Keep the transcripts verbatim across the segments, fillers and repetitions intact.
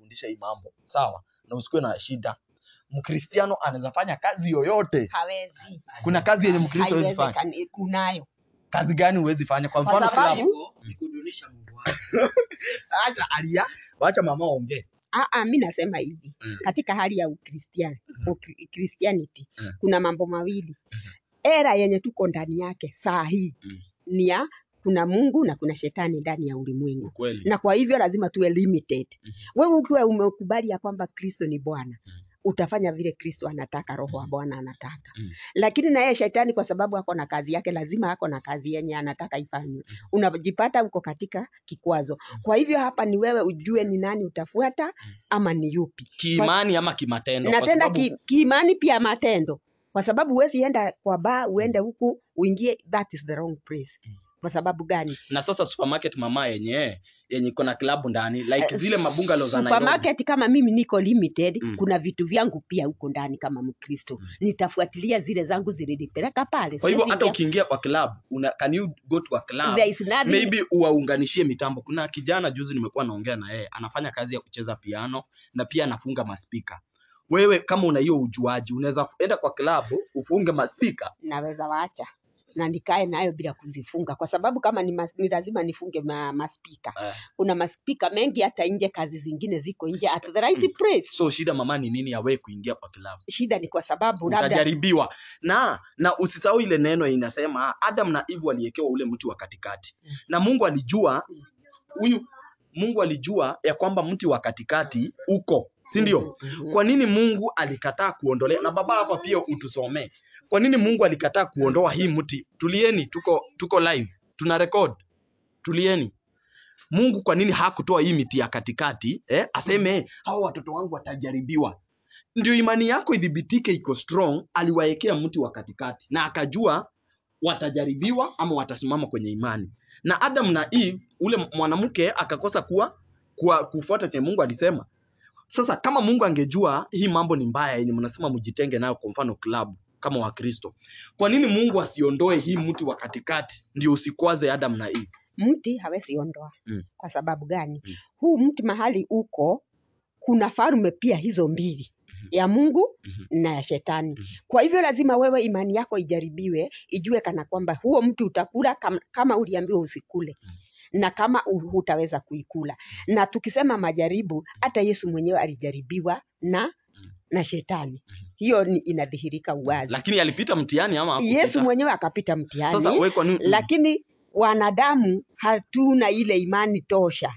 kufundisha hii mambo. Sawa? Na usikuwe na shida. Mkristiano anaweza fanya kazi yoyote. Hawezi. Kuna kazi yenye Mkristo hawezi fanya. Haiwezi, kunayo. Kazi gani huwezi fanya? Kwa mfano sababu ni kudunisha Mungu wako. Acha alia, wacha mama ongee. Ah ah, mimi nasema hivi. Mm. Katika hali ya Ukristiani, mm. Christianity, mm. kuna mambo mawili. Mm. Era yenye tuko ndani yake saa hii mm. ni ya kuna Mungu na kuna shetani ndani ya ulimwengu. Kweli. Na kwa hivyo lazima tuwe limited. Mm. Wewe ukiwa umekubali ya kwamba Kristo ni Bwana, mm. utafanya vile Kristo anataka, roho wa Bwana anataka. Mm. Lakini na yeye shetani kwa sababu hako na kazi yake, lazima hako na kazi yenye anataka ifanywe. Mm. Unajipata uko katika kikwazo. Mm. Kwa hivyo hapa ni wewe ujue ni nani utafuata, mm. ama ni yupi. Kiimani ama kimatendo. Na tena ki, kiimani pia matendo. Kwa sababu huwezi enda kwa bar uende huku uingie, that is the wrong place. Mm. Kwa sababu gani? Na sasa supermarket mama yenye yenye iko na klabu ndani like zile mabungalows za Nairobi. Supermarket kama mimi niko limited, mm. kuna vitu vyangu pia huko ndani kama Mkristo. Mm. Nitafuatilia zile zangu zilizopeleka pale. Kwa hivyo hata ukiingia kwa club, una can you go to a club? Maybe uwaunganishie mitambo. Kuna kijana juzi nimekuwa naongea na yeye, anafanya kazi ya kucheza piano na pia anafunga maspika. Wewe kama una hiyo ujuaji, unaweza enda kwa club ufunge maspika? Naweza waacha na nikae nayo bila kuzifunga, kwa sababu kama ni, mas, ni lazima nifunge ma, maspika. Uh. Kuna maspika mengi hata nje, kazi zingine ziko nje at the right place. So shida mama ni nini ya wewe kuingia kwa club? Shida ni kwa sababu labda utajaribiwa. Na na usisahau ile neno inasema Adam na Eve waliekewa ule mti wa katikati. Mm. Na Mungu alijua huyu Mungu alijua ya kwamba mti wa katikati uko, si ndio? Kwa nini Mungu alikataa kuondolea? Na baba hapa pia utusomee. Kwa nini Mungu alikataa kuondoa hii mti? Tulieni, tuko tuko live. Tuna record. Tulieni. Mungu kwa nini hakutoa hii miti ya katikati? Eh, aseme hao watoto wangu watajaribiwa. Ndio imani yako idhibitike iko strong, aliwaekea mti wa katikati. Na akajua watajaribiwa ama watasimama kwenye imani. Na Adam na Eve, ule mwanamke akakosa kuwa, kuwa kufuata chenye Mungu alisema. Sasa kama Mungu angejua hii mambo ni mbaya yenye mnasema mjitenge nayo, kwa mfano club kama wa Kristo, kwa nini Mungu asiondoe hii mti wa katikati ndio usikwaze Adam na Eve? Mti hawezi ondoa. Mm. Kwa sababu gani? Mm. Huu mti mahali uko kuna falme pia hizo mbili. Mm-hmm. Ya Mungu, mm-hmm. na ya shetani. Mm-hmm. Kwa hivyo lazima wewe imani yako ijaribiwe, ijue kana kwamba huo mti utakula kama, kama uliambiwa usikule. Mm-hmm. Na kama hutaweza kuikula. Mm-hmm. Na tukisema majaribu, hata Yesu mwenyewe alijaribiwa na mm-hmm. na shetani. Mm-hmm. Hiyo ni inadhihirika uwazi. Lakini alipita mtihani ama hakupita? Yesu mwenyewe akapita mtihani. Sasa wewe kwa nini? Lakini wanadamu hatuna ile imani tosha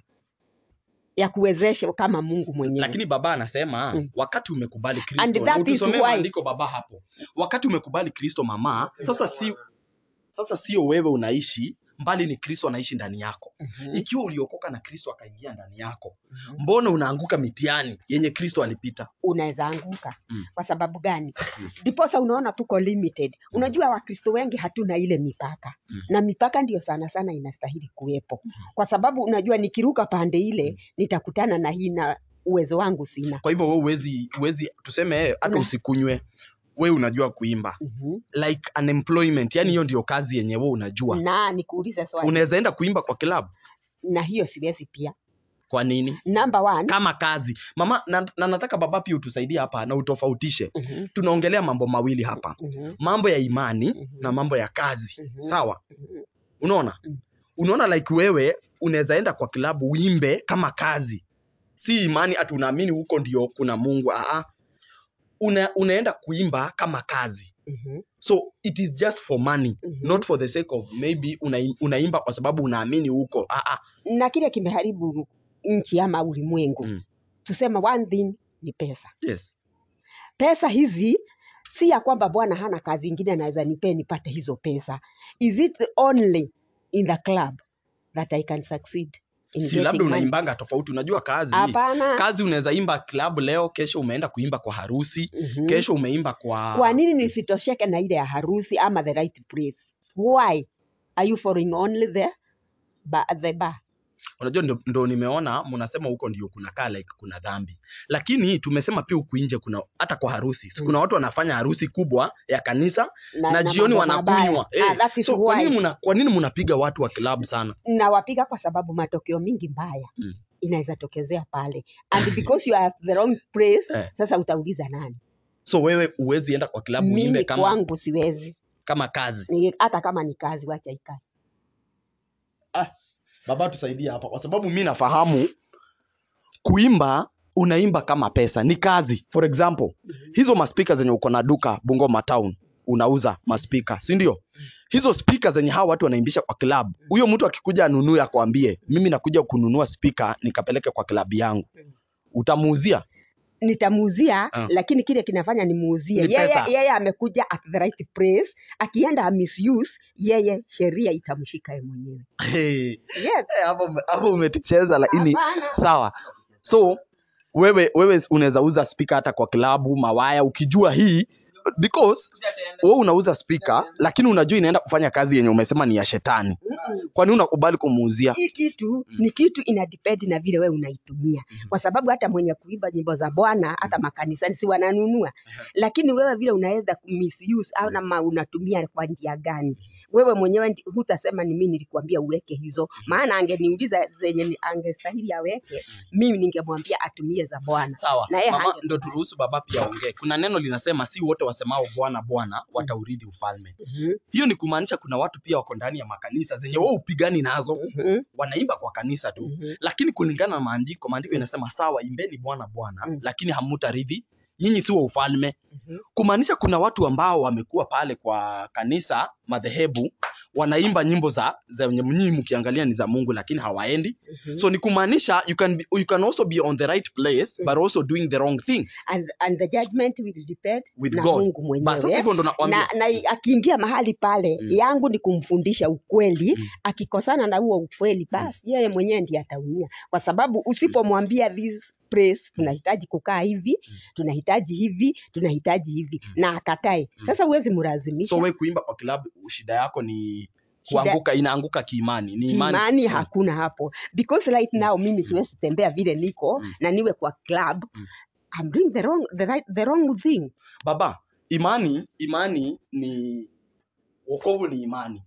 ya kuwezesha kama Mungu mwenyewe. Lakini baba anasema mm. wakati umekubali Kristo, utusomee maandiko baba hapo. Wakati umekubali Kristo mama, sasa si sasa sio wewe unaishi, mbali ni Kristo anaishi ndani yako. Mm-hmm. Ikiwa uliokoka na Kristo akaingia ndani yako, mm-hmm. mbona unaanguka mitihani yenye Kristo alipita? Unaweza anguka. Mm. Kwa sababu gani? Ndiposa mm. unaona tuko limited. Mm. Unajua Wakristo wengi hatuna ile mipaka. Mm. Na mipaka ndio sana sana inastahili kuwepo. Mm. Kwa sababu unajua nikiruka pande ile, mm. nitakutana na hii na uwezo wangu sina. Kwa hivyo wewe uwezi uwezi tuseme hata usikunywe, wewe unajua kuimba. Mm-hmm. Like unemployment, yani hiyo ndio kazi yenye wewe unajua. Na nikuulize swali. Unaweza enda kuimba kwa club? Na hiyo siwezi pia. Kwa nini? Number one, kama kazi. Mama na, na nataka baba pia utusaidie hapa na utofautishe. Mm-hmm. Tunaongelea mambo mawili hapa. Mm-hmm. Mambo ya imani, mm-hmm. na mambo ya kazi. Mm-hmm. Sawa? Mm-hmm. Unaona? Mm-hmm. Unaona like wewe unaweza enda kwa club uimbe kama kazi. Si imani ati unaamini huko ndio kuna Mungu. Ah ah. Una, unaenda kuimba kama kazi. Mm-hmm. So it is just for money. Mm-hmm. Not for the sake of maybe una, unaimba kwa sababu unaamini huko. Ah ah. Na kile kimeharibu nchi ama ulimwengu. Mm. Tusema one thing ni pesa. Yes. Pesa hizi si ya kwamba Bwana hana kazi nyingine anaweza nipe nipate hizo pesa. Is it only in the club that I can succeed? Si labda unaimbanga tofauti, unajua kazi. Apana. Kazi unaweza imba club leo, kesho umeenda kuimba kwa harusi, mm-hmm. kesho umeimba kwa... Kwa nini nisitosheke na ile ya harusi ama the right place? Why are you following only the ba the bar? Unajua ndo, ndo nimeona mnasema huko ndio kuna kaa like kuna dhambi. Lakini tumesema pia huku nje kuna hata kwa harusi. Mm. Kuna watu wanafanya harusi kubwa ya kanisa na, na, na jioni wanakunywa. Eh, ah, so kwa nini mna kwa nini mnapiga watu wa club sana? Na wapiga kwa sababu matokeo mingi mbaya. Mm. inaweza tokezea pale. And because you are at the wrong place, Eh. sasa utauliza nani? So wewe uwezi enda kwa klabu uimbe Mimi kama kwangu siwezi. kama kazi. Ni- Hata kama ni kazi, wacha ikae. Ah, baba tusaidie hapa kwa sababu mimi nafahamu kuimba unaimba kama pesa ni kazi. For example, mm-hmm. hizo maspika zenye uko na duka Bungoma town unauza maspika, si ndio? Hizo speaker zenye hawa watu wanaimbisha kwa club. Huyo mtu akikuja anunue akwambie, mimi nakuja kununua speaker nikapeleke kwa club yangu. Utamuuzia? Nitamuuzia, Ah. lakini kile kinafanya nimuuzie. Ni Yeye pesa. yeye amekuja at the right place. Akienda misuse, yeye sheria itamshika yeye mwenyewe. Hey. Yes. Eh, hapo ume- hapo umeticheza lakini Hapana. sawa. So wewe wewe unaweza uza speaker hata kwa klabu mawaya ukijua hii because wewe unauza speaker lakini unajua inaenda kufanya kazi yenye umesema ni ya shetani. Kwa nini unakubali kumuuzia? Hii kitu ni kitu ina depend na vile wewe unaitumia. Kwa sababu hata mwenye kuimba nyimbo za Bwana hata makanisani si wananunua. Lakini wewe vile unaweza misuse au na unatumia kwa njia gani? Wewe mwenyewe ndi- hutasema ni mimi nilikwambia uweke hizo. Maana angeniuliza zenye ni- angestahili aweke, mimi ningemwambia atumie za Bwana. Sawa. Na yeye Mama hange- ndo turuhusu baba pia aongee. Kuna neno linasema si wote wasemao Bwana Bwana wataurithi ufalme. Mhm. Hiyo ni kumaanisha kuna watu pia wako ndani ya makanisa zenye wao upigani nazo. Mhm. Wanaimba kwa kanisa tu. Mhm. Lakini kulingana na maandiko, maandiko inasema sawa imbeni Bwana Bwana, Mm. lakini hamutarithi nyinyi si wa ufalme. Mhm. Kumaanisha kuna watu ambao wamekuwa pale kwa kanisa madhehebu wanaimba nyimbo za za nyinyi mkiangalia ni za Mungu lakini hawaendi. Mhm. So ni kumaanisha you can be, you can also be on the right place but also doing the wrong thing And, and the judgment will depend with na God. Mungu mwenyewe. Basi sasa hivyo ndo nakwambia. na, na akiingia mahali pale Mm. yangu ni kumfundisha ukweli. Mm. Akikosana na huo ukweli basi yeye mwenyewe ndiye ataumia, kwa sababu usipomwambia this place tunahitaji kukaa hivi, tunahitaji hivi, tunahitaji hivi na akatae, sasa huwezi mlazimisha. So wewe kuimba kwa club shida yako ni Shida- kuanguka, inaanguka kiimani. Ni imani. Imani Mm. hakuna hapo, because right now mimi siwezi tembea vile niko Mm. na niwe kwa club. Mm. I'm doing the wrong, the right, the wrong thing. Baba, imani imani ni wokovu, ni imani,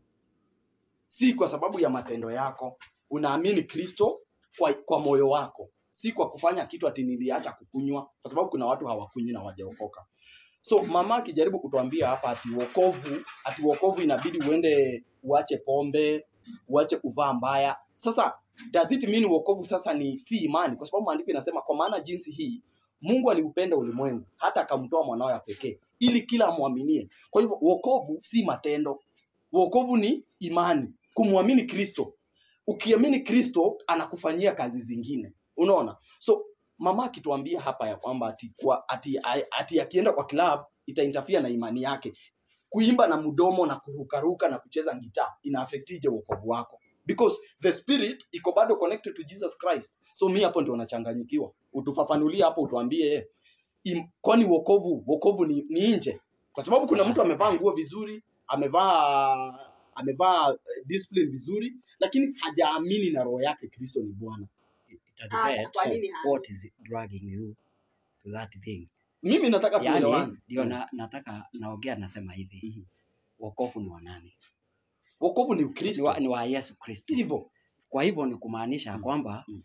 si kwa sababu ya matendo yako. Unaamini Kristo kwa, kwa moyo wako, si kwa kufanya kitu ati niliacha kukunywa, kwa sababu kuna watu hawakunywi na hawajaokoka. So mama akijaribu kutuambia hapa ati wokovu, ati wokovu inabidi uende uache pombe, uache kuvaa mbaya. Sasa does it mean wokovu sasa ni si imani? Kwa sababu maandiko inasema kwa maana jinsi hii Mungu aliupenda ulimwengu hata akamtoa mwanao ya pekee ili kila amwaminie. Kwa hivyo wokovu si matendo. Wokovu ni imani, kumwamini Kristo. Ukiamini Kristo anakufanyia kazi zingine. Unaona? So mama akituambia hapa ya kwamba ati kwa ati, ati akienda kwa club itainterfere na imani yake. Kuimba na mdomo na kurukaruka na kucheza gitaa ina affectije wokovu wako? Because the spirit iko bado connected to Jesus Christ. So mimi hapo ndio nachanganyikiwa. Utufafanulie hapo, utuambie im, kwani wokovu wokovu ni, ni nje? Kwa sababu kuna mtu amevaa nguo vizuri, amevaa amevaa eh, discipline vizuri, lakini hajaamini na roho yake Kristo ni Bwana. It Ah, depends kwa nini hapa? what is dragging you to that thing. Mimi nataka Yani tuelewane. ndio na, nataka naongea nasema hivi. Mhm. Wokovu ni wa nani? Wokovu ni Ni Ukristo. wa, ni wa Yesu Kristo. Hivyo. Kwa hivyo ni kumaanisha Mm. kwamba Mm.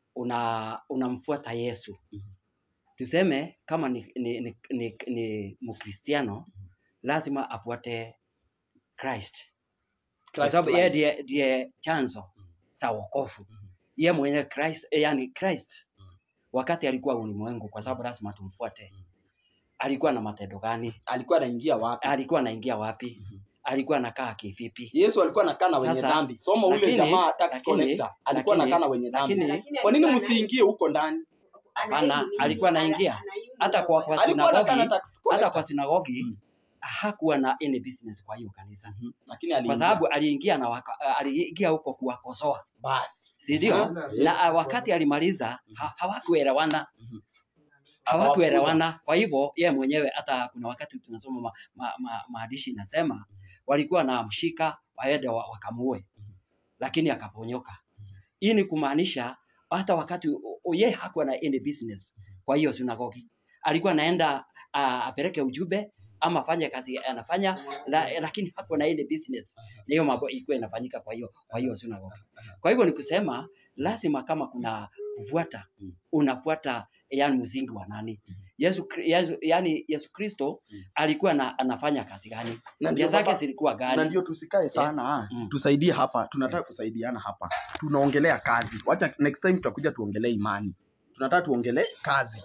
una unamfuata Yesu. Mhm. Tuseme kama ni ni, ni, ni, ni Mkristiano lazima afuate Christ. Kwa Christ sababu life. yeye ndiye ndiye chanzo cha wokovu. Yeye mwenyewe Christ, eh, yani Christ wakati alikuwa ulimwengu, kwa sababu lazima tumfuate. Alikuwa na matendo gani? Alikuwa anaingia wapi? Alikuwa anaingia wapi? Mhm. Alikuwa anakaa kivipi? Yesu alikuwa anakaa na wenye Sasa, dhambi. Soma ule lakini- jamaa tax lakini- collector, alikuwa lakini- anakaa na wenye dhambi. lakini- Kwa nini msiingie huko ndani? Hapana, alikuwa anaingia. Hata kwa kwa Alikuwa anakaa na sinagogi, tax hata kwa collector. sinagogi Mm. hakuwa na any business kwa hiyo kanisa. Mhm. Lakini Kwa aliingia. sababu aliingia na waka, aliingia huko kuwakosoa. Basi. Si ndio? Mhm. Na uh, wakati alimaliza ha, hawakuelewana. Mhm. Hawakuelewana. Kwa hivyo yeye mwenyewe, hata kuna wakati tunasoma ma, ma, ma, maandishi nasema walikuwa na mshika waende wa- wakamue, lakini akaponyoka. Hii ni kumaanisha hata wakati u- u- yeye hakuwa na any business kwa hiyo sinagogi, alikuwa anaenda uh, apeleke ujumbe ama afanye kazi anafanya, la, lakini hakuwa na any business na hiyo mambo ilikuwa inafanyika kwa hiyo kwa hiyo sinagogi. Kwa hivyo ni kusema lazima kama kuna kufuata Mm. unafuata yani msingi wa nani? Mm. Yesu, Kri- Yesu yani Yesu Kristo Mm. alikuwa na, anafanya kazi gani? Na Njia ndio zake baba, zilikuwa na gani? ndio tusikae sana, Mm. tusaidie hapa, tunataka kusaidiana hapa. Tunaongelea kazi. Wacha next time tutakuja tuongelee imani. Tunataka tuongelee kazi.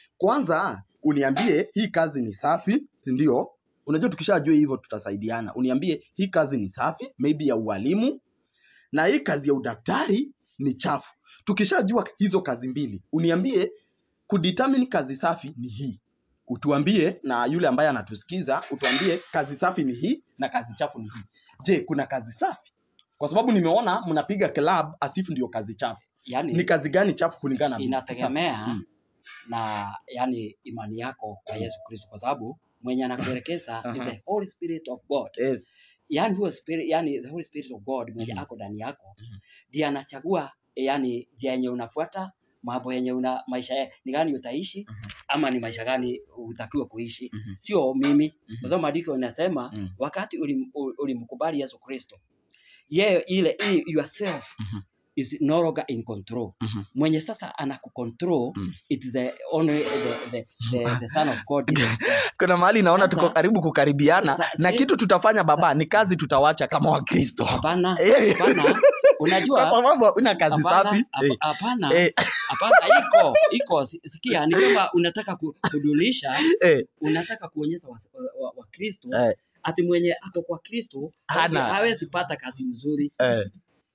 Kwanza uniambie hii kazi ni safi, si ndio? Unajua tukishajua hivyo tutasaidiana. Uniambie hii kazi ni safi, maybe ya ualimu, na hii kazi ya udaktari ni chafu. Tukishajua hizo kazi mbili, uniambie kudetermine kazi safi ni hii. Utuambie, na yule ambaye anatusikiza, utuambie kazi safi ni hii na kazi chafu ni hii. Je, kuna kazi safi? Kwa sababu nimeona mnapiga club asifu ndio kazi chafu. Yani Ni kazi gani chafu kulingana na inategemea Mm. na yani imani yako kwa Yesu Kristo, kwa sababu mwenye anakuelekeza ni Aha. the Holy Spirit of God. Yes. Yani huo spirit, yani the Holy Spirit of God mwenye Mhm. ako ndani yako Mhm. ndiye anachagua yani njia yenye unafuata, mambo yenye una maisha ya- ni gani utaishi Mhm. ama ni maisha gani utakiwa kuishi. Mhm. Sio mimi, Mhm. kwa sababu maandiko inasema Mhm. wakati ulim- u- ulimkubali Yesu Kristo, yeye ile ile yourself Mhm. is no longer in control. Mhm. Mwenye sasa anakucontrol Mhm. it is the only the the, the, the son of God, Jesus Christ. Kuna mahali naona Sasa- tuko karibu kukaribiana Sa- na si- kitu tutafanya baba ni kazi tutawacha kama Wakristo. Hapana, Eh. hapana. Kwa Unajua sababu una kazi hapana, safi. hapa- Eh. hapana, Eh. hapana, iko iko si- sikia, ni kama unataka ku- kudulisha, Eh. unataka kuonyesha wa, wa, wa, wa Kristo Eh. ati mwenye ako kwa Kristo hawezi- Hana. hawezi pata kazi nzuri. Eh.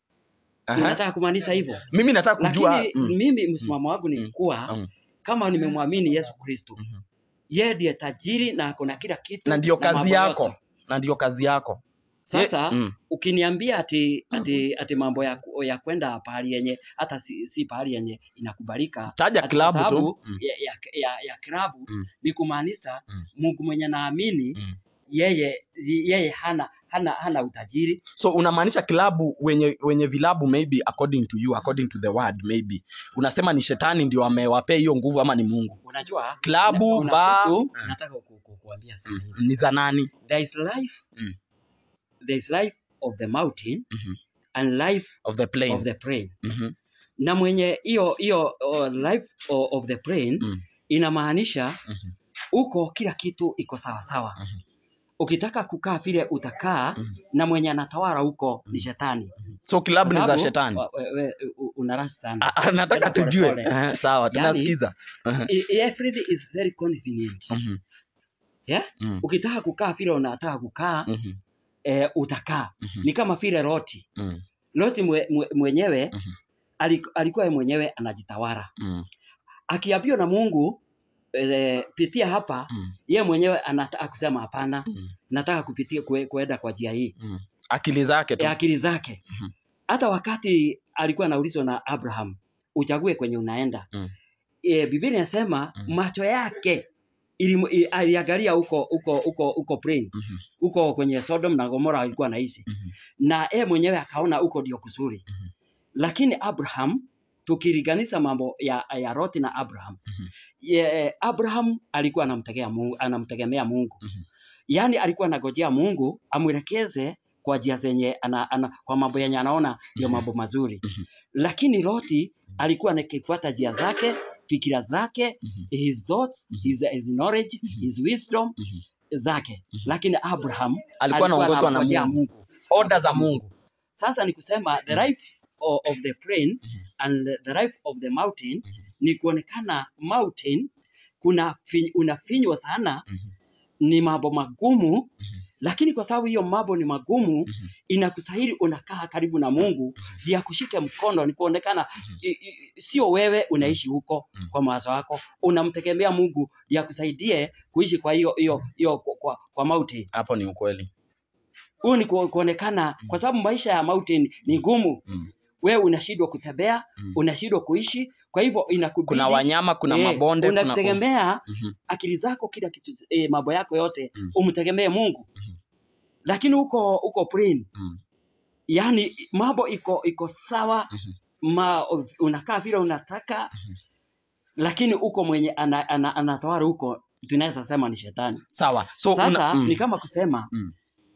Aha. Unataka kumaanisha hivyo? Mimi nataka kujua Lakini mm. mimi msimamo wangu ni Mm. kuwa Mm. kama nimemwamini Yesu Kristo, Mhm. yeye ndiye tajiri na ako na kila kitu na ndio mambo kazi yako. yote. Na ndio kazi yako. Sasa Ye- mm. ukiniambia ati ati ati mambo ya ku- ya kwenda pahali yenye hata si, si pahali yenye inakubalika, Taja ati kwa klabu tu. sababu Mm. ya, ya, ya, ya klabu Mm. ni kumaanisha Mm. Mungu mwenye naamini Mm. yeye yeye hana hana hana utajiri. So unamaanisha klabu wenye wenye vilabu maybe according to you, according to the word maybe. Unasema ni shetani ndio amewapea hiyo nguvu ama ni Mungu? Unajua Klabu, kuna bar, kitu mm. nataka ku- ku- kuambia sasa Mm. hivi. Ni za nani? There is life, Mm. there is life of the mountain Mhm. and life Of the plane. of the plain. Mhm. Na mwenye hiyo hiyo uh, life o- of the plain Mm. inamaanisha Mhm. uko kila kitu iko sawa sawa. Mhm. Ukitaka kukaa vile utakaa, Mhm. na mwenye anatawala huko ni shetani. So klabu ni za Sababu, shetani. wa- we- we- u- unarasi sana. Ah, ah, nataka Tena pole tujue. pole. Eh, sawa, Yani, tunasikiza. Mhm. I- everything is very convenient. Mhm. Yeah? Mm. Ukitaka kukaa vile unataka kukaa, Mhm. eh, utakaa. Mhm. Ni kama vile Loti. Mm. Loti mwe, mwe, mwenyewe Mhm. aliku- alikuwa yeye mwenyewe anajitawala. Mm. Akiambiwa na Mungu eh, pitia hapa, Mm. yeye mwenyewe anataka kusema hapana, Mm. nataka kupitia kue- kuenda kwa njia hii. Mm. Akili zake tu. Ya akili zake. Mhm. Hata wakati alikuwa anaulizwa na Abraham, uchague kwenye unaenda. Mm. E, Biblia inasema Mm. macho yake ilimu- i- aliangalia huko huko huko huko plain, Mhm. huko kwenye Sodom na Gomora alikuwa anaishi. Mhm. Na yeye mwenyewe akaona huko ndio kuzuri. Mhm. Lakini Abraham, tukiliganisha mambo ya, ya Loti na Abraham, Mhm. ye, Abraham alikuwa anamtegemea Mungu, anamtegemea Mungu. Mhm. Yaani alikuwa anagojea Mungu amwelekeze kwa njia zenye ana, ana, kwa mambo yenye anaona ndio mambo mazuri. Mhm. Lakini Loti alikuwa anakifuata njia zake, fikira zake, Mhm. his thoughts, Mhm. his, his knowledge, Mhm. his wisdom Mhm. zake. Mhm. Lakini Abraham Alikuwa anaongozwa na anamngojea Mungu. Order za Mungu. Sasa ni kusema the life of, of the plain Mhm. and the, the life of the mountain Mhm. ni kuonekana mountain kuna fin, unafinywa sana, Mhm. ni mambo magumu, Mhm. lakini kwa sababu hiyo mambo ni magumu, Mhm. inakusahili unakaa karibu na Mungu ndiye akushike mkono, ni kuonekana i- i- sio wewe unaishi huko Mhm. kwa mawazo yako, unamtegemea Mungu ndiye akusaidie kuishi kwa hiyo hiyo hiyo kwa, kwa, kwa mountain. Hapo ni ukweli. Huu ni ku- kuonekana kwa sababu maisha ya mountain ni ngumu. Mm. Wewe unashindwa kutembea, Mm. unashindwa kuishi, kwa hivyo inakubidi Kuna wanyama, kuna eh, mabonde, kuna unategemea Mhm. akili zako, kila kitu, eh, mambo yako yote Mm. umtegemee Mungu. Mhm. Lakini huko huko plain, Mm. yani mambo iko iko sawa, Mhm. ma, unakaa vile unataka, Mhm. lakini huko mwenye ana, ana, anatawala huko tunaweza sema ni shetani. Sawa. So Sasa una, mm. ni kama kusema Mm.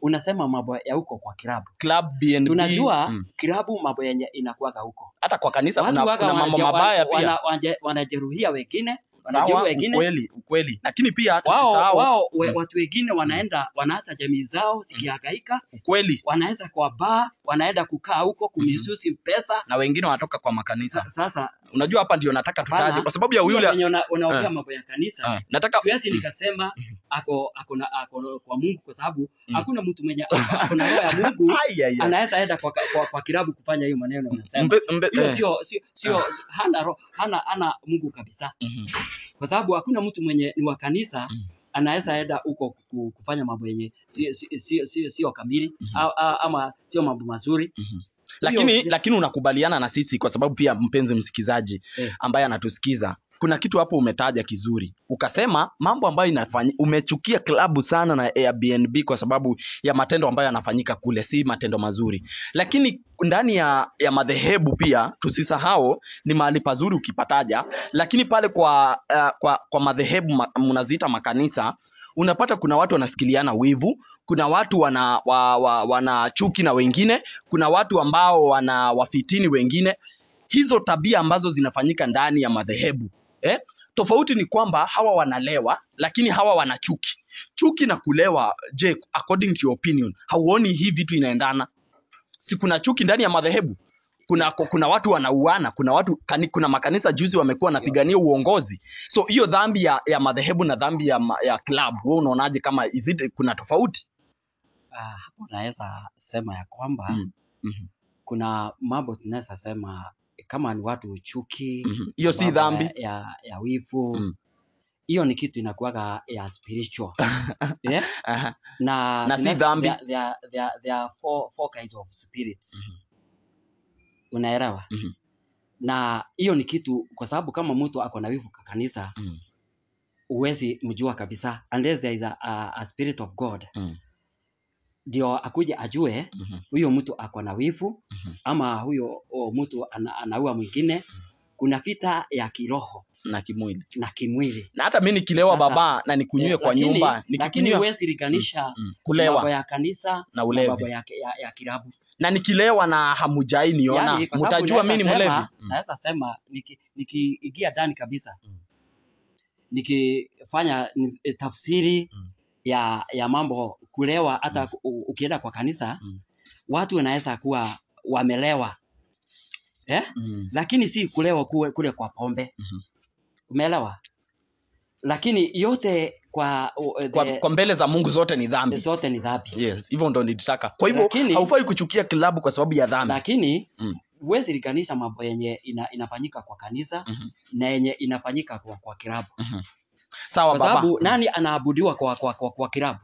unasema mambo ya huko kwa kilabu. Club B N B. Tunajua Mm. kilabu mambo yenye inakuwaga huko. Hata kwa kanisa Watu kuna, waga kuna mambo wanaje- mabaya pia. wana- wanaje- wanajeruhia wengine, wanajeruhi Sawa, wengine. ukweli, ukweli. Lakini pia Wao tusisahau wao we, Mm. watu wengine wanaenda wanaacha jamii zao zikihangaika, ukweli, wanaenda kwa bar, wanaenda kukaa huko kumisusi pesa. na wengine wanatoka kwa makanisa. Sa- Sasa Unajua hapa ndio nataka tutaje hapana, kwa sababu ya hiyo yule wenye una- unaongea Eh. mambo ya kanisa. eh, nataka Siwezi nikasema ako ako na ako kwa Mungu kwa sababu Mm. hakuna mtu mwenye ako na roho ya Mungu Ai, ai, ai. anaweza enda kwa, kwa, kwa kilabu kufanya hiyo maneno unasema. Mbe, mbe, Hiyo eh. sio sio sio hana ro- hana hana Mungu kabisa. Mhm. Kwa sababu hakuna mtu mwenye ni wa kanisa Mm. anaweza enda huko ku- kufanya mambo yenye sio sio sio sio sio kamili Mhm. au- au- ama sio mambo mazuri. Mhm. Lakini Hiyo- lakini unakubaliana na sisi kwa sababu pia mpenzi msikizaji Eh. ambaye anatusikiza, kuna kitu hapo umetaja kizuri, ukasema mambo ambayo inafanya, umechukia klabu sana na Airbnb kwa sababu ya matendo ambayo yanafanyika kule, si matendo mazuri. Lakini ndani ya, ya madhehebu pia tusisahau ni mahali pazuri ukipataja, lakini pale kwa uh, kwa, kwa madhehebu ma, mnaziita makanisa, unapata kuna watu wanasikiliana wivu, kuna watu wana, wa, wa, wana chuki na wengine, kuna watu ambao wana wafitini wengine. Hizo tabia ambazo zinafanyika ndani ya madhehebu eh? Tofauti ni kwamba hawa wanalewa, lakini hawa wana chuki. Chuki na kulewa, je, according to your opinion, hauoni hii vitu inaendana? Si kuna chuki ndani ya madhehebu? Kuna kuna watu wanauana, kuna watu kani, kuna makanisa juzi wamekuwa wanapigania uongozi. So hiyo dhambi ya, ya madhehebu na dhambi ya, ma- ya club, wewe unaonaje kama is it, kuna tofauti? Ah, hapo naweza sema ya kwamba Mm. Mhm. kuna mambo tunaweza sema kama ni watu chuki, Mhm. Hiyo si mambo dhambi. ya, ya, ya wivu. Mm. Hiyo ni kitu inakuwaga ya spiritual. Yeah? Aha. Na, Na si tunaweza- dhambi. there, there, there, there are four, four kinds of spirits. Mhm. Unaelewa? Mhm. Na hiyo ni kitu kwa sababu kama mtu ako na wivu kwa kanisa Mm. huwezi mjua kabisa unless there is a, a, a spirit of God Mm. ndio akuje ajue Mhm. huyo mtu ako na wivu Mhm. ama huyo o, mtu ana, anaua mwingine. Kuna vita ya kiroho Na kimwili. na kimwili. Na hata mimi nikilewa Sasa, baba na nikunywe Eh, kwa lakini- nyumba, lakini nikikunywa huwezi linganisha mm. mambo kulewa ya kanisa na na ulevi. mambo ya, ya, ya kilabu. Na nikilewa na hamujai niona, Yaani, kwa sababu mtajua mimi ni naweza mlevi. sema- Mm. Naweza sema niki- nikiingia ndani kabisa Mm. nikifanya ni- eh, tafsiri Mm. ya ya mambo kulewa hata Mm. u- ukienda kwa kanisa Mm. watu wanaweza kuwa wamelewa eh? Mm. Lakini si kulewa kule, kule kwa pombe. Mhm. Umeelewa? Lakini yote kwa, uh, Kwa, the- kwa mbele za Mungu zote ni dhambi. zote ni dhambi. Yes, hivyo ndo nilitaka. Kwa hivyo Lakini- haufai kuchukia klabu kwa sababu ya dhambi. Lakini Mm. huwezi linganisha mambo yenye ina, inafanyika kwa kanisa Mhm. na yenye inafanyika kwa, kwa kilabu. Mhm. Sawa Kwa baba. sababu nani anaabudiwa kwa, kwa, kwa, kwa kilabu?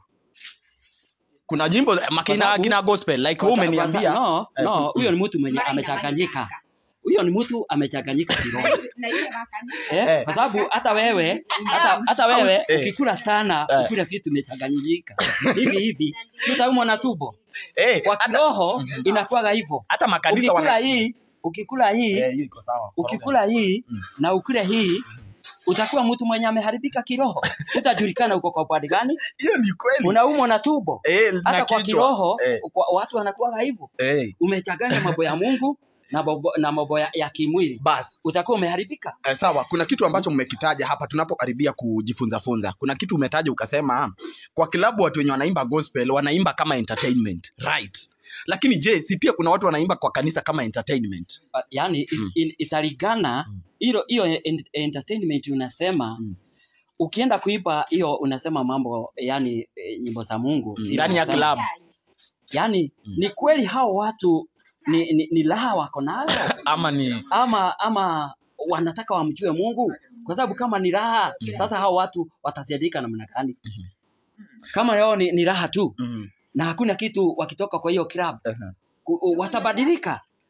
Kuna nyimbo makina sababu- kina gospel like Kwa wewe sa- kwa sa- umeniambia. no, eh, no, mm. huyo ni mtu mwenye Maina, amechanganyika. maina. Huyo ni mtu amechanganyika kiroho. Na ile makanisa. Eh, Eh. kwa sababu hata wewe hata, hata wewe Eh. ukikula sana Eh. ukule vitu vimechanganyika hivi hivi si utaumwa na tumbo. Eh, Kwa hata, kiroho inakuwaga hivyo. hata makanisa Ukikula wana hii ukikula hii Eh, hiyo iko sawa. ukikula hii Mm. na ukule hii utakuwa mtu mwenye ameharibika kiroho. Utajulikana uko kwa upande gani, Hiyo ni kweli. unaumwa na tumbo. Eh, na Hata kwa kichwa. kiroho Eh, kwa watu wanakuwa hivyo. eh, Umechanganya mambo ya Mungu na mambo na mambo ya, ya kimwili, bas. utakuwa umeharibika. Eh, sawa, kuna kitu ambacho mmekitaja hapa tunapokaribia kujifunza funza. Kuna kitu umetaja ukasema kwa kilabu watu wenye wanaimba gospel wanaimba kama entertainment, right? Lakini je, si pia kuna watu wanaimba kwa kanisa kama entertainment? Uh, yani Mm. mm. italingana Mm. hilo hiyo en- entertainment unasema Mm. ukienda kuiba hiyo unasema mambo yani e, nyimbo za Mungu Mm, zile ndani ya unasema- club. yani Mm. ni kweli hao watu ni, ni, ni raha wako nayo Ama ni ama ama wanataka wamjue Mungu, kwa sababu kama ni raha Mm. sasa hao watu watasaidika namna gani? Mhm. Kama leo ni, ni raha tu mm. na hakuna kitu wakitoka kwa hiyo club uh-huh. ku- watabadilika.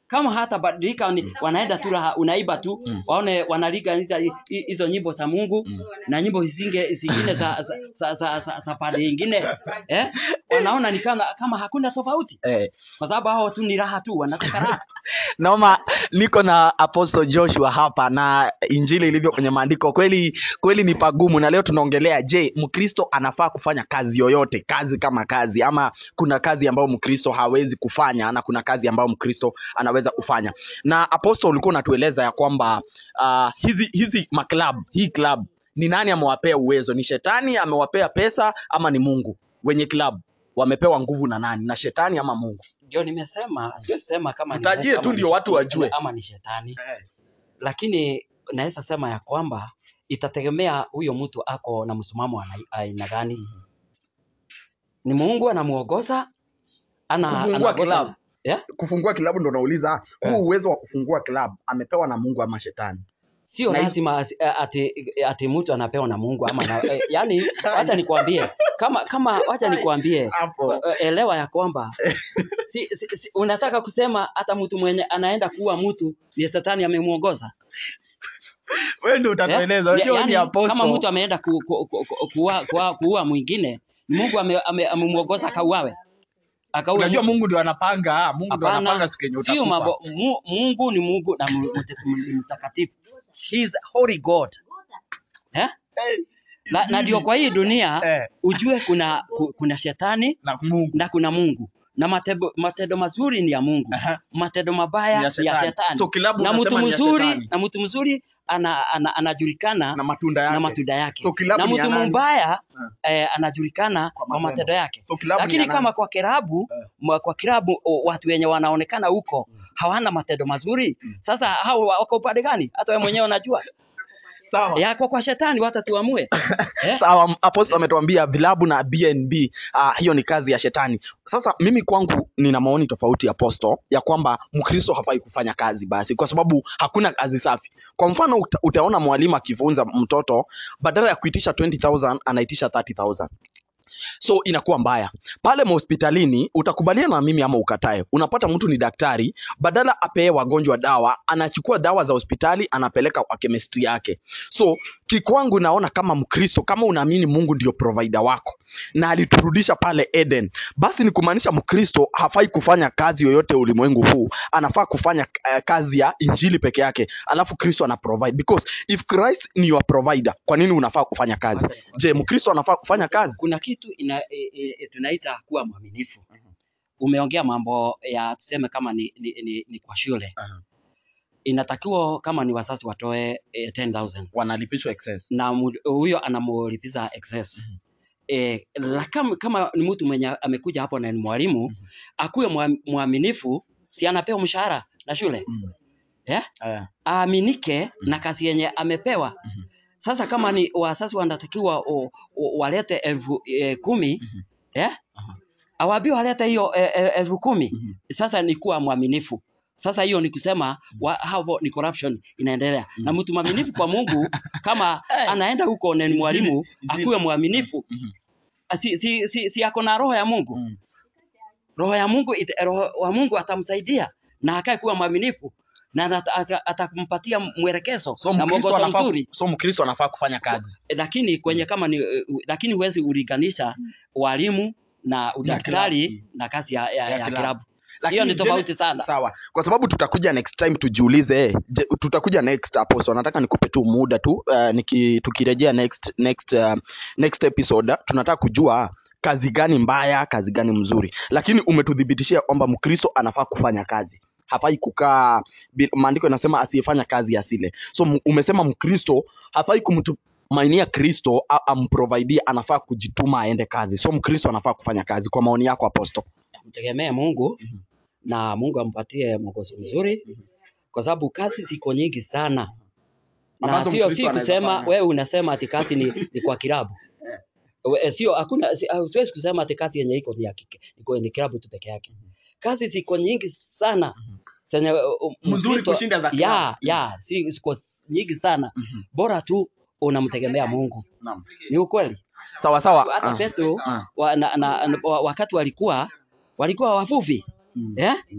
kama hata badilika ni, wanaenda tu raha, unaiba tu mm. waone wanaliga hizo nyimbo za Mungu mm. na nyimbo zingine zingine za za za, za, za, za pande nyingine eh wanaona ni kama kama hakuna tofauti eh. kwa sababu hao tu ni raha tu wanataka raha. Naoma niko na Apostle Joshua hapa na injili ilivyo kwenye maandiko kweli kweli ni pagumu, na leo tunaongelea, je, Mkristo anafaa kufanya kazi yoyote, kazi kama kazi, ama kuna kazi ambayo Mkristo hawezi kufanya na kuna kazi ambayo Mkristo anaweza kufanya. Na Apostle ulikuwa unatueleza ya kwamba uh, hizi hizi maklub, hii club ni nani amewapea uwezo? Ni shetani amewapea pesa ama ni Mungu? Wenye club wamepewa nguvu na nani? Na shetani ama Mungu? Ndio nimesema, siwezi sema kama ni tajie tu ndio watu wajue ama ni shetani. Eh. Lakini naweza sema ya kwamba itategemea huyo mtu ako na msimamo aina gani. Ni Mungu anamuongoza ana kufungua club. Yeah? Kufungua club ndo nauliza, huu yeah. uwezo wa kufungua club amepewa na Mungu ama shetani? Sio lazima ati ati mtu anapewa na Mungu ama na, yani acha nikwambie kama kama acha nikwambie elewa ya kwamba si, si, si, unataka kusema hata mtu mwenye anaenda kuua mtu ni shetani amemuongoza? Wewe ndio utatueleza. Yeah? Yani, kama mtu ameenda ku, ku, ku, ku, kuua kuua, kuua mwingine, Mungu amemuongoza ame, akauawe. Akaua. Unajua Mungu ndio anapanga, Mungu ndio anapanga siku yenye utakufa. Sio mambo, Mungu ni Mungu na mtakatifu. He is holy God. Eh? Hey. Na, na ndio kwa hii dunia hey. ujue kuna kuna shetani na Mungu na kuna Mungu. Na matendo matendo mazuri ni ya Mungu. Uh-huh. Matendo mabaya ya shetani. Ya shetani. So, na mtu mzuri na mtu mzuri ana, ana, anajulikana na matunda yake. Na matunda yake. So, na mtu mbaya uh. eh, anajulikana kwa, kwa matendo yake. So, lakini kama kwa kirabu uh. kwa kirabu oh, watu wenye wanaonekana huko uh. hawana matendo mazuri. Uh. Sasa hao wako upande gani? Hata wewe mwenyewe unajua. Sawa. Yako kwa shetani wata tuamue. Eh? Sawa, Apostle ametuambia vilabu na B N B uh, hiyo ni kazi ya shetani. Sasa mimi kwangu nina maoni tofauti Apostle ya kwamba Mkristo hafai kufanya kazi basi kwa sababu hakuna kazi safi. Kwa mfano uta, utaona mwalimu akifunza mtoto badala ya kuitisha twenty thousand anaitisha thirty thousand. So inakuwa mbaya. Pale hospitalini utakubaliana na mimi ama ukatae. Unapata mtu ni daktari, badala apee wagonjwa dawa, anachukua dawa za hospitali anapeleka kwa chemistry yake. So kikwangu naona kama Mkristo, kama unaamini Mungu ndio provider wako na aliturudisha pale Eden, basi ni kumaanisha Mkristo hafai kufanya kazi yoyote ulimwengu huu. Anafaa kufanya uh, kazi ya injili peke yake. Alafu Kristo ana provide, because if Christ ni your provider, kwa nini unafaa kufanya kazi? Je, Mkristo anafaa kufanya kazi? Kuna kitu ina, e, e, tunaita kuwa mwaminifu. Uh-huh. Umeongea mambo ya tuseme kama ni, ni, ni, ni kwa shule. Uh-huh. Inatakiwa kama ni wazazi watoe e, ten thousand. Wanalipishwa excess. Na huyo anamulipiza excess. Uh-huh. E, la kama, kama ni mtu mwenye amekuja hapo na ni mwalimu, uh-huh. akuwe mwaminifu, si anapewa mshahara na shule. Uh-huh. Yeah? Uh-huh. Aaminike uh-huh. na kazi yenye amepewa. Uh-huh. Sasa kama ni wazazi wanatakiwa walete elfu e, kumi, mm-hmm. eh? Uh-huh. Awaambie walete hiyo e, e, elfu kumi. Mm-hmm. Sasa ni kuwa mwaminifu. Sasa hiyo ni kusema wa, hapo ni corruption inaendelea. Mm-hmm. Na mtu mwaminifu kwa Mungu kama anaenda huko na ni mwalimu akuwe mwaminifu. Mm-hmm. Si si si, si ako na roho ya Mungu. Mm-hmm. Roho ya Mungu ita, roho wa Mungu atamsaidia na akae kuwa mwaminifu. Na atakumpatia mwelekezo so, na mwongozo mzuri. So Mkristo anafaa kufanya kazi. Lakini kwenye kama ni uh, lakini huwezi ulinganisha walimu na udaktari na, na kazi ya, ya, ya, ya kilabu. Hiyo ni tofauti sana. Sawa. Kwa sababu tutakuja next time tujiulize, eh, tutakuja next Apostle. Nataka nikupe tu muda tu uh, niki tukirejea next next uh, next episode tunataka kujua kazi gani mbaya, kazi gani mzuri. Lakini umetudhibitishia kwamba Mkristo anafaa kufanya kazi. Hafai kukaa, maandiko yanasema asiyefanya kazi asile. So umesema Mkristo hafai kumtumainia Kristo amprovide, anafaa kujituma aende kazi. So Mkristo anafaa kufanya kazi. Kwa maoni yako Apostle? Mtegemee Mungu. Mm-hmm. Na Mungu ampatie mwongozo mzuri. Mm-hmm. Kwa sababu kazi ziko nyingi sana. Na sio si kusema wewe unasema ati kazi ni, ni kwa kilabu. Yeah. Sio hakuna hatuwezi kusema ati kazi yenye iko ni ya iko ni kilabu tu peke yake. Kazi ziko nyingi sana. Sasa uh, mzuri kushinda za kilabu. Ya, ya, si ziko nyingi sana. Mm-hmm. Bora tu unamtegemea Mungu. Naam. Ni ukweli. Sawa sawa. Hata uh, Petro uh, wa, na, na, na, wakati walikuwa walikuwa wavuvi. Mm. Eh? Mm.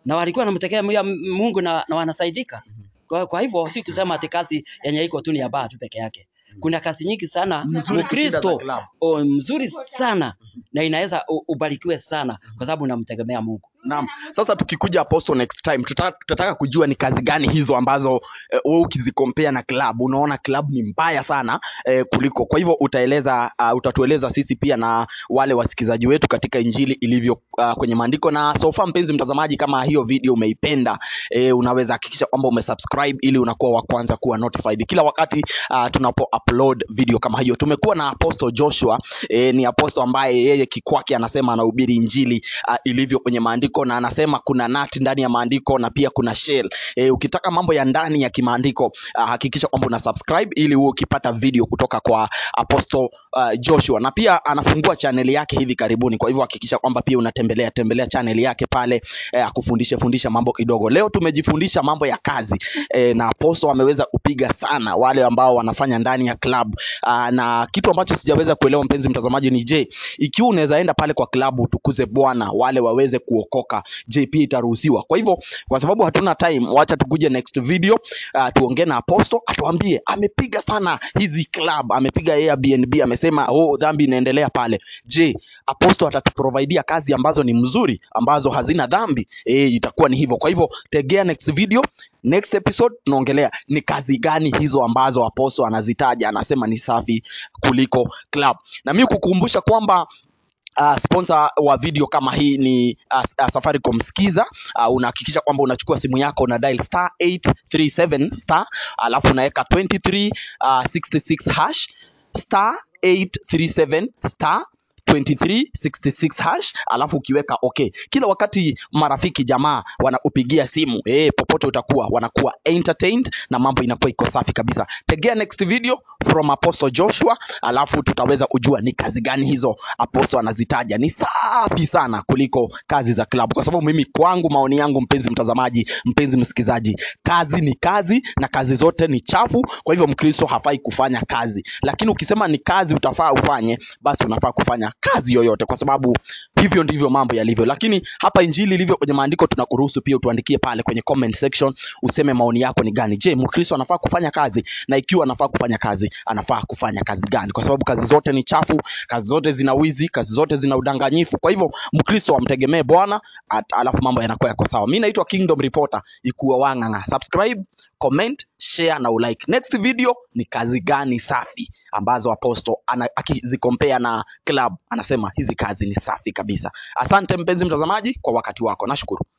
na walikuwa wanamtegemea Mungu na, na wanasaidika. Kwa, kwa hivyo si kusema ati kazi yenye iko tu ni ya baa tu peke yake. Kuna kazi nyingi sana Mkristo oh, mzuri sana na inaweza ubarikiwe sana kwa sababu unamtegemea Mungu. Naam. Sasa tukikuja Apostle next time tutataka, tutataka kujua ni kazi gani hizo ambazo eh, wewe ukizikompea na club unaona club ni mbaya sana eh, kuliko. Kwa hivyo utaeleza uh, utatueleza sisi pia na wale wasikizaji wetu katika injili ilivyo uh, kwenye maandiko. Na so far mpenzi mtazamaji, kama hiyo video umeipenda eh, unaweza hakikisha kwamba umesubscribe ili unakuwa wa kwanza kuwa notified kila wakati uh, tunapo upload video kama hiyo. Tumekuwa na Apostle Joshua eh, ni apostle ambaye yeye kikwake anasema anahubiri injili uh, ilivyo kwenye maandiko, na anasema kuna nati ndani ya maandiko na pia kuna shell. E, ukitaka mambo ya ndani ya kimaandiko uh, hakikisha kwamba una subscribe ili uwe ukipata video kutoka kwa Apostle uh, Joshua. Na pia anafungua channel yake hivi karibuni, kwa hivyo hakikisha kwamba pia unatembelea tembelea channel yake pale eh, akufundishe fundisha mambo kidogo. Leo tumejifundisha mambo ya kazi eh, na Apostle ameweza kupiga sana wale ambao wanafanya ndani ya club uh, na kitu ambacho sijaweza kuelewa mpenzi mtazamaji ni je, ikiwa unaweza enda pale kwa club utukuze Bwana wale waweze kuokoka, J P itaruhusiwa? Kwa hivyo kwa sababu hatuna time, wacha tukuje next video uh, tuongee na Apostle atuambie amepiga sana hizi club, amepiga Airbnb, amesema oh dhambi inaendelea pale. Je, Apostle atatuprovidea kazi ambazo ni mzuri ambazo hazina dhambi? Eh, itakuwa ni hivyo. Kwa hivyo tegea next video, next episode tunaongelea ni kazi gani hizo ambazo Apostle anazitaja anasema ni safi kuliko club. Na mimi kukumbusha kwamba Uh, sponsor wa video kama hii ni uh, uh, Safaricom Skiza. Uh, unahakikisha kwamba unachukua simu yako una dial star eight three seven star alafu unaweka twenty-three sixty-six hash star eight three seven star twenty-three sixty-six hash alafu ukiweka okay. Kila wakati marafiki jamaa wanakupigia simu eh, popote utakuwa wanakuwa entertained na mambo inakuwa iko safi kabisa. Tegea next video from Apostle Joshua, alafu tutaweza kujua ni kazi gani hizo Apostle anazitaja ni safi sana kuliko kazi za club. Kwa sababu mimi kwangu, maoni yangu mpenzi mtazamaji, mpenzi msikizaji, kazi ni kazi na kazi zote ni chafu. Kwa hivyo Mkristo hafai kufanya kazi, lakini ukisema ni kazi utafaa ufanye, basi unafaa kufanya kazi yoyote, kwa sababu hivyo ndivyo mambo yalivyo. Lakini hapa injili ilivyo kwenye maandiko tunakuruhusu pia utuandikie pale kwenye comment section useme maoni yako ni gani. Je, Mkristo anafaa kufanya kazi? Na ikiwa anafaa kufanya kazi, anafaa kufanya kazi gani? Kwa sababu kazi zote ni chafu, kazi zote zina wizi, kazi zote zina udanganyifu. Kwa hivyo Mkristo amtegemee Bwana, alafu mambo yanakuwa yako sawa. Mimi naitwa Kingdom Reporter Ikuwa Wanganga. Subscribe, comment, share na ulike. Next video ni kazi gani safi ambazo Apostle akizikompea na club anasema hizi kazi ni safi kabisa. Asante mpenzi mtazamaji kwa wakati wako. Nashukuru.